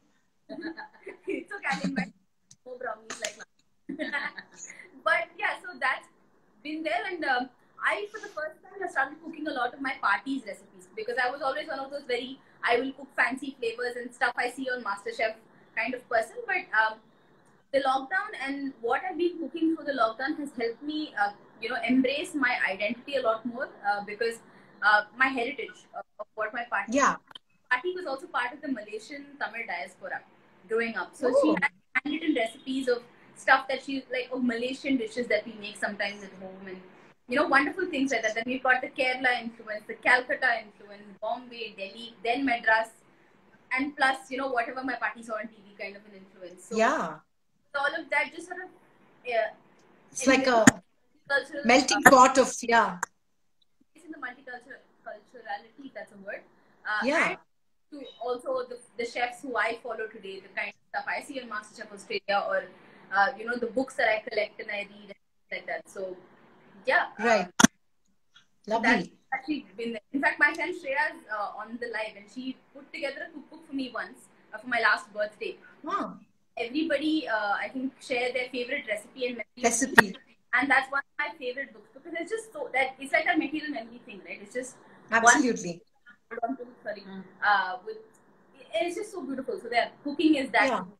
it's okay. I'll invite more brownies like that. But yeah, so that's been there, and um, I, for the first time, I started cooking a lot of my parties recipes because I was always one of those very I will cook fancy flavors and stuff I see on MasterChef kind of person. But um, the lockdown and what I've been cooking for the lockdown has helped me, uh, you know, embrace my identity a lot more uh, because uh, my heritage of, of what my party. Yeah. Party was also part of the Malaysian Tamil diaspora growing up. So Oh. she had handwritten recipes of stuff that she like of Malaysian dishes that we make sometimes at home, and you know, wonderful things like that. Then we've got the Kerala influence, the Calcutta influence, Bombay, Delhi, then Madras, and plus, you know, whatever my party saw on T V kind of an influence. So Yeah. all of that just sort of yeah, It's like a cultural melting uh, pot of, yeah. in the multicultural culturality, if that's a word. Uh, Yeah. and to also the, the chefs who I follow today, the kind of stuff I see on MasterChef Australia, or uh, you know, the books that I collect and I read and things like that. So yeah, Right. uh, so that's Lovely. actually been there. In fact, my friend Shreya's uh, on the live, and she put together a cookbook for me once uh, for my last birthday. Wow. Everybody, uh, I think, share their favorite recipe and memory. Recipe. And that's one of my favorite books because it's just so that it's like a material memory thing, right? It's just Absolutely. one, one sorry, uh, with it's just so beautiful. So that cooking is that. Yeah.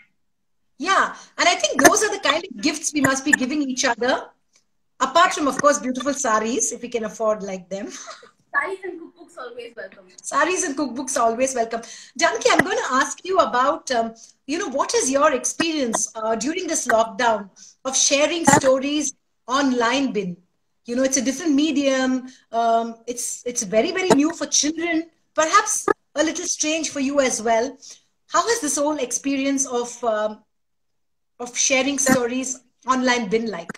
Yeah. And I think those are the kind of gifts we must be giving each other. Apart from, of course, beautiful saris, if we can afford like them. Saris and cookbooks always welcome. Saris and cookbooks always welcome. Janaki, I'm going to ask you about, um, you know, what is your experience uh, during this lockdown of sharing stories online bin? You know, it's a different medium. Um, it's, it's very, very new for children, perhaps a little strange for you as well. How has this whole experience of, um, of sharing stories online been like?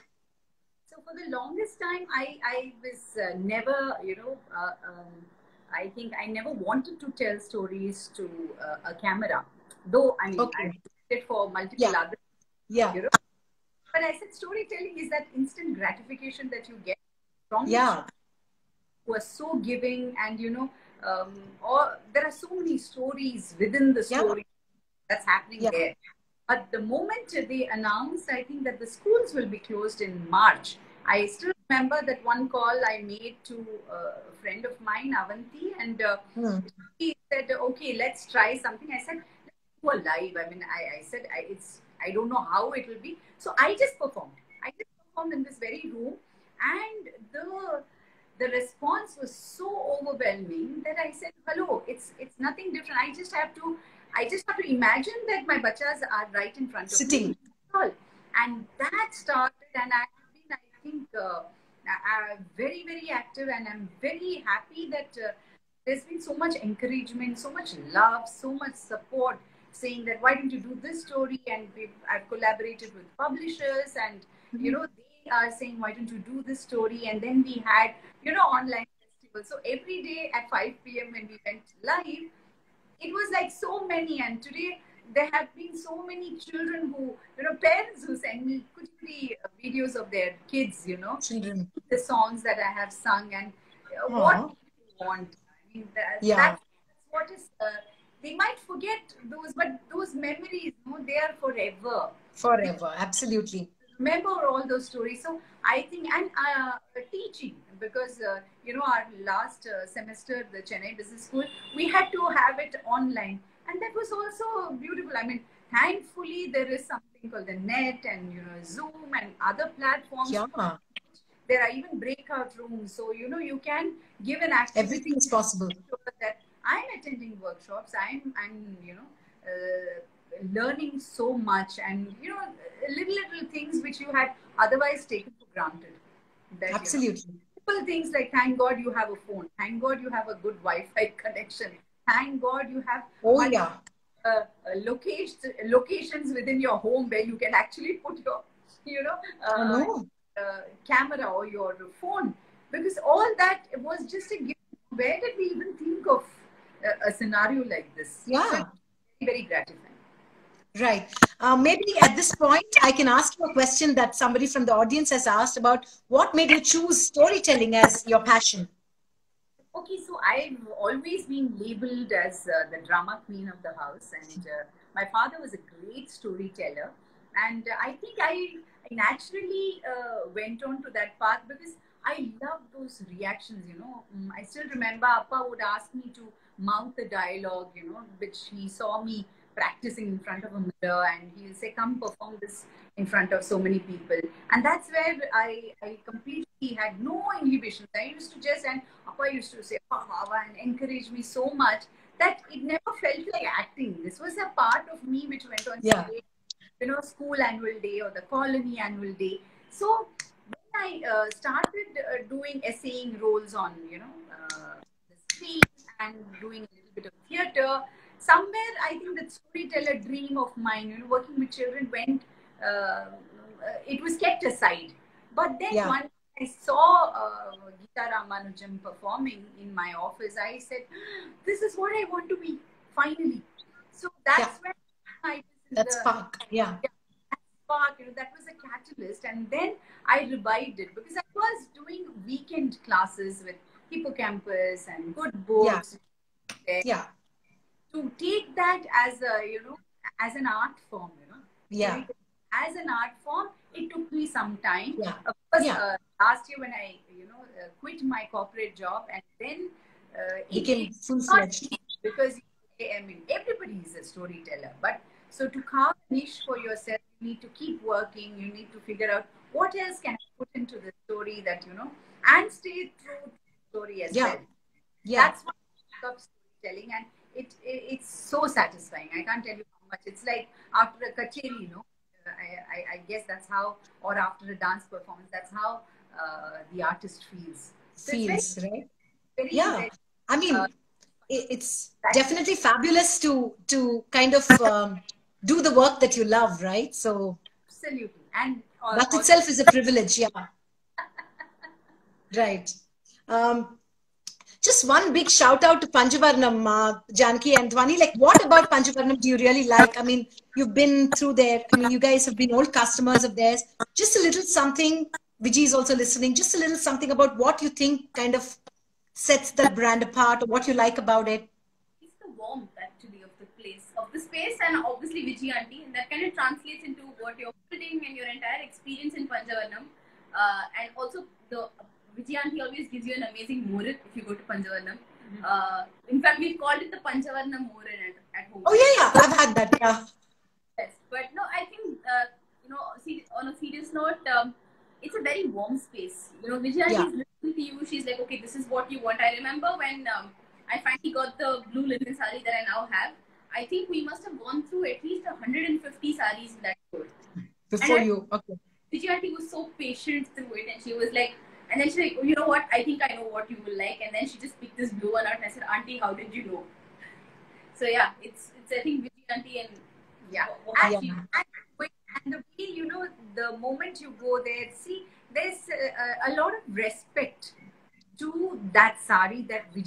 So for the longest time, I, I was uh, never, you know, uh, um, I think I never wanted to tell stories to uh, a camera. Though, I mean, Okay. I did it for multiple Yeah. other, Yeah. you know. But I said storytelling is that instant gratification that you get from Yeah. who are so giving, and you know, um, or there are so many stories within the Yeah. story that's happening Yeah. there. But the moment they announced, I think that the schools will be closed in March, I still remember that one call I made to a friend of mine, Avanti, and uh, Hmm. he said, "Okay, let's try something." I said, "Let's go live." I mean, I, I said, I, "It's I don't know how it will be." So I just performed. I just performed in this very room, and the the response was so overwhelming that I said, "Hello, it's it's nothing different. I just have to, I just have to imagine that my bachas are right in front of Sitting. me." And that started, and I have been, I think, uh, uh, very, very active, and I'm very happy that uh, there's been so much encouragement, so much love, so much support, saying that why don't you do this story? And we've, I've collaborated with publishers, and you know, they are saying why don't you do this story? And then we had, you know, online festival. So every day at five p m when we went live, it was like so many. And today there have been so many children who, you know, parents who send me quickly videos of their kids, you know, Children. the songs that I have sung, and uh, Aww. what do you want? I mean, that, Yeah. that's, that's what is, uh, they might forget those, but those memories, you know, they are forever. Forever. Absolutely. Remember all those stories. So I think, and uh, teaching, because uh, you know, our last uh, semester, the Chennai Business School, we had to have it online, and that was also beautiful. I mean, thankfully there is something called the net, and you know, Zoom and other platforms. Yeah. There are even breakout rooms, so you know, you can give an activity. Everything is possible. That I'm attending workshops. I'm, I'm, you know, uh, learning so much, and you know, little little things which you had otherwise taken for granted. That, Absolutely. you know, simple things like, thank God you have a phone. Thank God you have a good Wi-Fi connection. Thank God you have Oh multi- yeah. uh, uh, locations locations within your home where you can actually put your, you know, uh, Oh, no. camera or your phone, because all that was just a gift. Where did we even think of a, a scenario like this? Yeah. So it's very gratifying. Right. Uh, maybe at this point, I can ask you a question that somebody from the audience has asked about what made you choose storytelling as your passion? Okay, so I've always been labeled as uh, the drama queen of the house, and uh, my father was a great storyteller, and uh, I think I, I naturally uh, went on to that path because I love those reactions. You know, mm, I still remember Appa would ask me to mouth a dialogue, you know, which he saw me practicing in front of a mirror, and he'll say, "Come perform this in front of so many people," and that's where I I completely had no inhibitions. I used to just and Appa used to say, "Ha, ha," and encourage me so much that it never felt like acting. This was a part of me which went on Yeah. stage, you know, school annual day or the colony annual day. So when I uh, started uh, doing essaying roles on, you know, uh, the street and doing a little bit of theatre, somewhere I think that storyteller dream of mine, you know, working with children went, uh, uh, it was kept aside. But then Yeah. one I saw uh, Geeta Ramanujam performing in my office, I said, this is what I want to be, finally. So that's Yeah. when I was in That the spark. Yeah. that spark, you know, that was a catalyst. And then I revived it because I was doing weekend classes with Hippocampus and good books. Yeah. Yeah. To take that as a, you know, as an art form, you know. Yeah. As an art form, it took me some time. Yeah. Of course, Yeah. uh, last year when I, you know, uh, quit my corporate job, and then uh, it Became it- full-fledged. because I mean everybody is a storyteller, but so to carve a niche for yourself, you need to keep working. You need to figure out what else can I put into the story that, you know, and stay true to the story as Yeah. well. Yeah. That's what I love storytelling, and it, it it's so satisfying. I can't tell you how much. It's like after a kacheri, you know. Uh, I, I, I guess that's how, or after a dance performance, that's how uh, the artist feels. So Feels, it's very, right? very Yeah. very, I mean, uh, it- it's that- definitely fabulous to to kind of um, do the work that you love, right? So absolutely, and uh, that also, itself is a privilege. Yeah. Right. Um, just one big shout out to Panjavarnam, uh, Janki and Dhwani. Like, what about Panjavarnam do you really like? I mean, you've been through there. I mean, you guys have been old customers of theirs. Just a little something. Vijay is also listening. Just a little something about what you think kind of sets that brand apart, or what you like about it. It's the warmth actually of the place, of the space, and obviously Vijay auntie, and that kind of translates into what you're building and your entire experience in Panjavarnam. Uh, and also the Vijay auntie always gives you an amazing moran if you go to Panjavarnam. Mm-hmm. Uh, in fact, we called it the Panjavarnam moran at, at home. Oh yeah, yeah, I've had that. Yeah. Yes, but no, I think uh, you know, see, on a serious note, um, it's a very warm space. You know, Vijay Yeah. is listening to you. She's like, okay, this is what you want. I remember when um, I finally got the blue linen sari that I now have. I think we must have gone through at least one hundred fifty saris in that store. Before And you, okay. Vijay auntie was so patient through it, and she was like, and then she's like, oh, you know what? I think I know what you will like. And then she just picked this blue one out, and I said, auntie, how did you know? So yeah, it's it's I think Vijay auntie and yeah. what And, she- and, and the way, you know, the moment you go there, see, there's a, a lot of respect to that sari that we.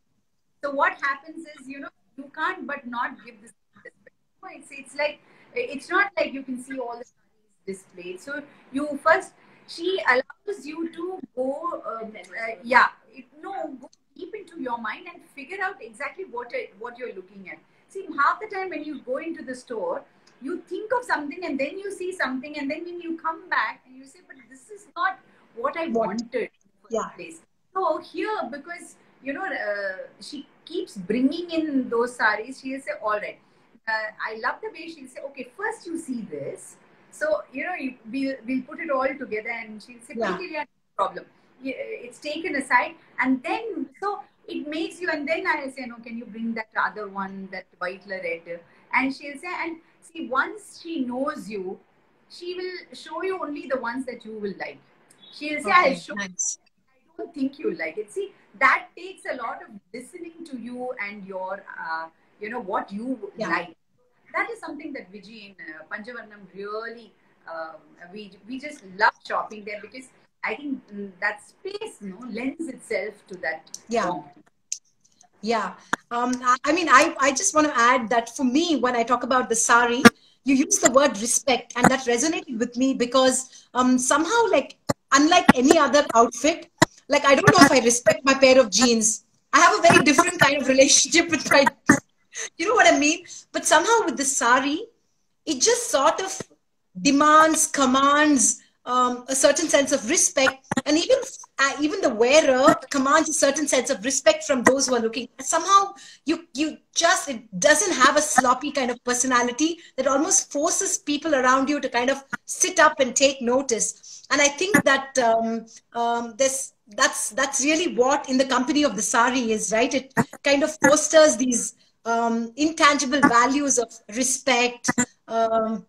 So what happens is, you know, you can't but not give this respect. No, It's it's like it's not like you can see all the sarees displayed. So you first, she allows you to go, um, uh, yeah, it, no, go deep into your mind and figure out exactly what it, what you're looking at. See, half the time when you go into the store, you think of something and then you see something, and then when you come back and you say, but this is not what I What? wanted in the Yeah. first place. So here, because you know, uh, she keeps bringing in those saris, she'll say, all right, uh, I love the way she'll say, okay, first you see this. So, you know, you, we'll, we'll put it all together, and she'll say, Yeah. no problem. It's taken aside, and then, so it makes you, and then I'll say, no, can you bring that other one, that white lorette? And she'll say, and see, once she knows you, she will show you only the ones that you will like. She'll say, Okay, I'll show nice. I don't think you like it. See, that takes a lot of listening to you and your, uh, you know, what you Yeah. like. That is something that Vijay in uh, Panjavarnam really, um, we we just love shopping there, because I think mm, that space, you know, lends itself to that. Yeah. Warmth. Yeah. Um, I, I mean, I, I just want to add that for me, when I talk about the sari, you use the word respect, and that resonated with me because um, somehow, like, unlike any other outfit, like, I don't know if I respect my pair of jeans. I have a very different kind of relationship with my, you know what I mean? But somehow with the sari, it just sort of demands, commands um, a certain sense of respect, and even uh, even the wearer commands a certain sense of respect from those who are looking. Somehow, you you just it doesn't have a sloppy kind of personality that almost forces people around you to kind of sit up and take notice. And I think that um, um, this that's that's really what in the company of the sari is, right? It kind of fosters these um, intangible values of respect, um,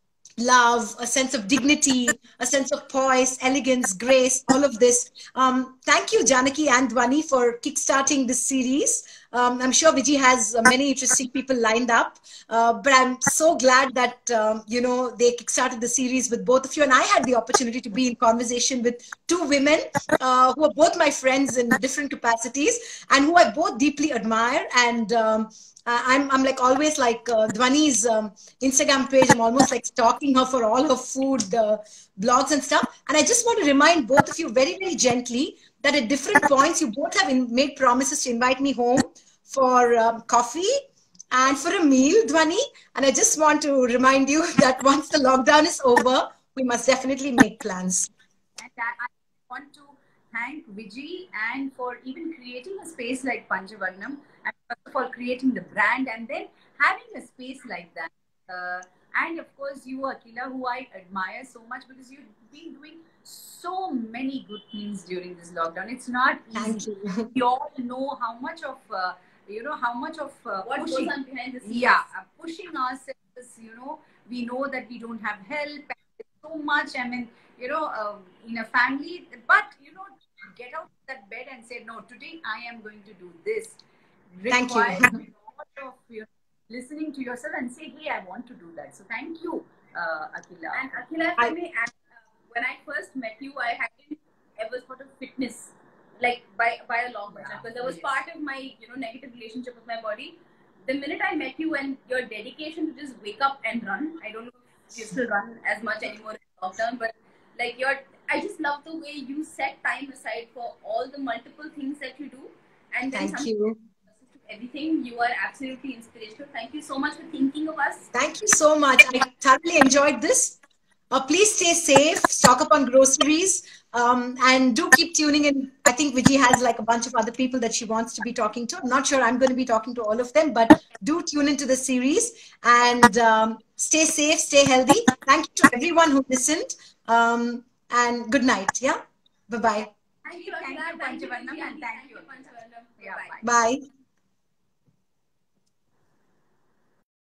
love, a sense of dignity, a sense of poise, elegance, grace, all of this. Um, thank you, Janaki and Dhwani, for kickstarting this series. Um, I'm sure Vijay has uh, many interesting people lined up, uh, but I'm so glad that, um, you know, they kickstarted the series with both of you. And I had the opportunity to be in conversation with two women uh, who are both my friends in different capacities and who I both deeply admire. And um, uh, I'm, I'm like always like uh, Dhwani's um, Instagram page. I'm almost like stalking her for all her food uh, blogs and stuff. And I just want to remind both of you very, very gently that at different points, you both have in, made promises to invite me home for um, coffee and for a meal, Dhwani. And I just want to remind you that once the lockdown is over, we must definitely make plans. And I, I want to thank Vijay and for even creating a space like Panchavarnam, and first of all creating the brand and then having a space like that. Uh, and of course you, Akhila, who I admire so much because you've been doing so many good things during this lockdown. It's not easy. Thank you. We all know how much of, uh, you know, how much of uh, What pushing, goes on behind the scenes. yeah, uh, pushing ourselves, you know, we know that we don't have help. So much, I mean, you know, uh, in a family, but you know, get out of that bed and say, no, today I am going to do this. Thank you. Requires a lot of you know, listening to yourself and say, hey, I want to do that. So thank you, uh, Akhila. And Akhila, if I may add, uh, when I first met you, I hadn't ever thought of fitness, like by by a long way, Yeah, because that was yes. part of my, you know, negative relationship with my body. The minute I met you and your dedication to just wake up and run, I don't know if you still run as much anymore in lockdown, but like your, I just love the way you set time aside for all the multiple things that you do, and then Thank you. everything. You are absolutely inspirational. Thank you so much for thinking of us. Thank you so much. I thoroughly enjoyed this. Uh, please stay safe, stock up on groceries, um, and do keep tuning in. I think Vijay has like a bunch of other people that she wants to be talking to. I'm not sure I'm going to be talking to all of them, but do tune into the series and um, stay safe, stay healthy. Thank you to everyone who listened, um, and good night. Yeah, bye-bye. Thank you, thank you, Panchavarnam, and thank you. Panchavarnam. Yeah, Bye-bye. Bye.